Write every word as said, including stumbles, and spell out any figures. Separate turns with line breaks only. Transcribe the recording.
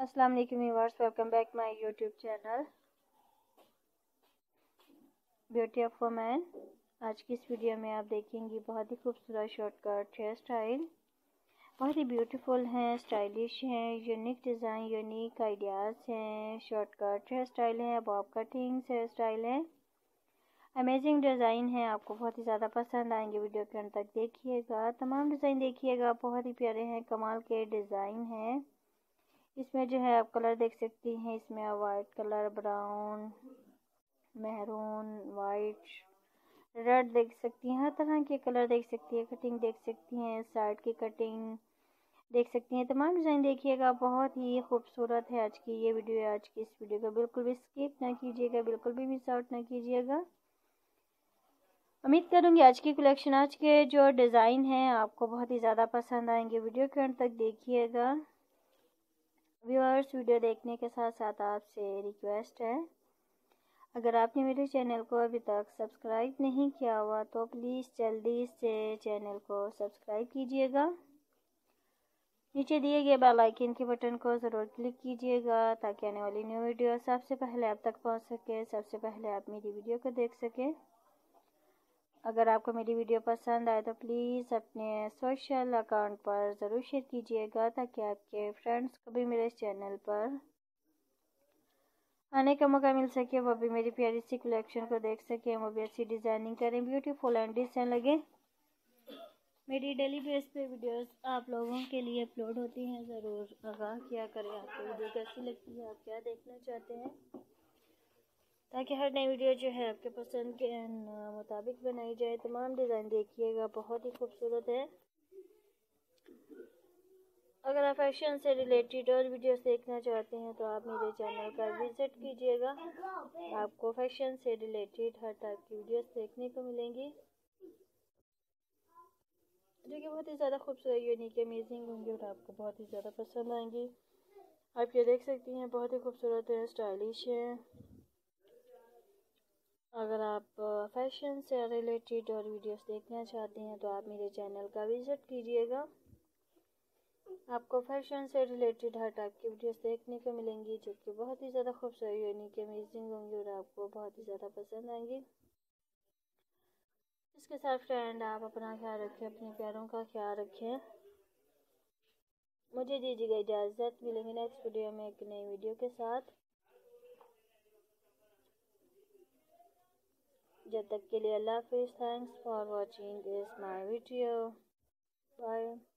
अस्सलाम वालेकुम viewers, welcome back my YouTube channel beauty of women. आज की इस वीडियो में आप देखेंगे बहुत ही खूबसूरत शॉर्टकट हेयर स्टाइल। बहुत ही ब्यूटीफुल हैं, स्टाइलिश हैं, यूनिक डिज़ाइन, यूनिक आइडियाज़ हैं। शॉर्टकट हेयर स्टाइल है, बॉब कटिंग्स हेयर स्टाइल है, अमेजिंग डिज़ाइन है, आपको बहुत ही ज़्यादा पसंद आएंगे। वीडियो के अंत तक देखिएगा, तमाम डिज़ाइन देखिएगा, बहुत ही प्यारे हैं, कमाल के डिज़ाइन हैं। इसमें जो है आप कलर देख सकती हैं, इसमें आप white colour, brown, maroon, white, red देख सकती हैं, हर तरह के कलर देख सकती है। कटिंग देख सकती हैं, साइड की कटिंग देख सकती हैं, तमाम डिज़ाइन देखिएगा, बहुत ही खूबसूरत है आज की ये वीडियो। आज की इस वीडियो को बिल्कुल भी स्किप ना कीजिएगा, बिल्कुल भी मिस आउट ना कीजिएगा। उम्मीद करूँगी आज की कलेक्शन, आज के जो डिज़ाइन हैं आपको बहुत ही ज़्यादा पसंद आएंगे। वीडियो के अंत तक देखिएगा। व्यूअर्स, वीडियो देखने के साथ साथ आपसे रिक्वेस्ट है, अगर आपने मेरे चैनल को अभी तक सब्सक्राइब नहीं किया हुआ तो प्लीज़ जल्दी से चैनल को सब्सक्राइब कीजिएगा। नीचे दिए गए बेल आइकन के बटन को ज़रूर क्लिक कीजिएगा ताकि आने वाली न्यू वीडियो सबसे पहले आप तक पहुंच सके, सबसे पहले आप मेरी वीडियो को देख सकें। अगर आपको मेरी वीडियो पसंद आए तो प्लीज़ अपने सोशल अकाउंट पर ज़रूर शेयर कीजिएगा ताकि आपके फ्रेंड्स को भी मेरे चैनल पर आने का मौका मिल सके, वो भी मेरी प्यारी सी कलेक्शन को देख सकें, वो भी अच्छी डिज़ाइनिंग करें, ब्यूटीफुल एंड डिसेंट लगे। मेरी डेली बेस पे वीडियोस आप लोगों के लिए अपलोड होती हैं, ज़रूर आगाह किया करें आपको वीडियो कैसी लगती है, आप क्या देखना चाहते हैं, ताकि हर नई वीडियो जो है आपके पसंद के मुताबिक बनाई जाए। तमाम डिज़ाइन देखिएगा, बहुत ही खूबसूरत है। अगर आप फैशन से रिलेटेड और वीडियोस देखना चाहते हैं तो आप मेरे चैनल का विज़िट कीजिएगा, आपको फैशन से रिलेटेड हर टाइप की वीडियोस देखने को मिलेंगी जो कि बहुत ही ज़्यादा खूबसूरत, यूनिक, अमेजिंग होंगी और आपको बहुत ही ज़्यादा पसंद आएंगी। आप ये देख सकती हैं, बहुत ही खूबसूरत है, स्टाइलिश है। अगर आप फैशन से रिलेटेड और वीडियोस देखना चाहते हैं तो आप मेरे चैनल का विज़िट कीजिएगा, आपको फैशन से रिलेटेड हर टाइप की वीडियोस देखने को मिलेंगी जो कि बहुत ही ज़्यादा खूबसूरत, यूनिक, अमेजिंग होंगी और आपको बहुत ही ज़्यादा पसंद आएंगी। इसके साथ फ्रेंड, आप अपना ख्याल रखें, अपने प्यारों का ख्याल रखें। मुझे दीजिएगा इजाज़त, मिलेंगे नेक्स्ट वीडियो में एक नई वीडियो के साथ। जब तक के लिए अल्लाह हाफिज़। Thanks for watching this my video. Bye.